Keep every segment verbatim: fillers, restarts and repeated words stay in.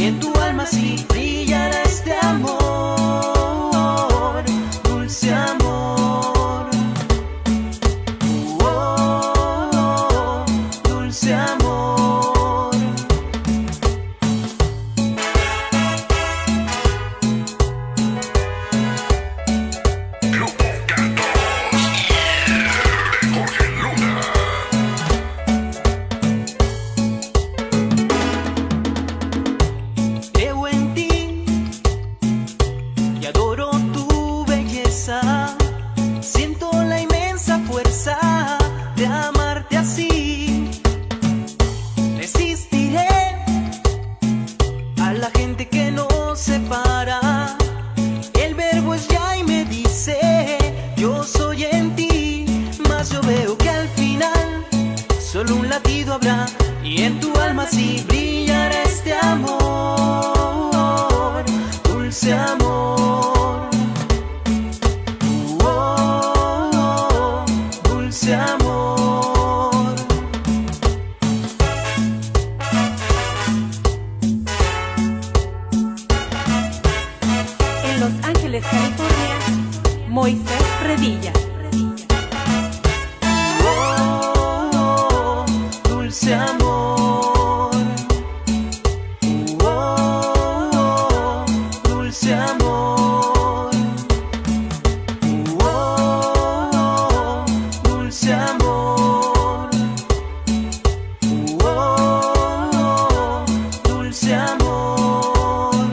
en tu alma así brillará este amor, dulce amor. Oh, dulce amor. Grupo Cantos de Jorge Luna. Creo en ti y adoro tu belleza. Siento la inmensa fuerza de amarte así. Resistiré a la gente que nos separa. El verbo es ya y me dice yo soy en ti. Mas yo veo que al final solo un latido habrá y en tu alma así brillará este amor, dulce amor. Oh, dulce amor. En Los Ángeles, California, Moisés Redilla. Oh, dulce amor. Oh, dulce amor. Oh, dulce amor. Oh, dulce amor.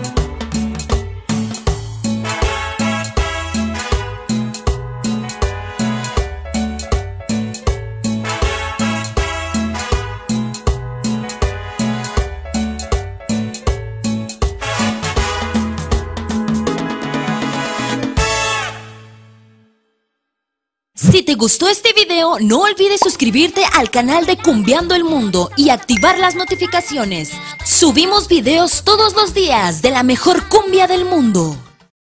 Si te gustó este video, no olvides suscribirte al canal de Cumbiando el Mundo y activar las notificaciones. Subimos videos todos los días de la mejor cumbia del mundo.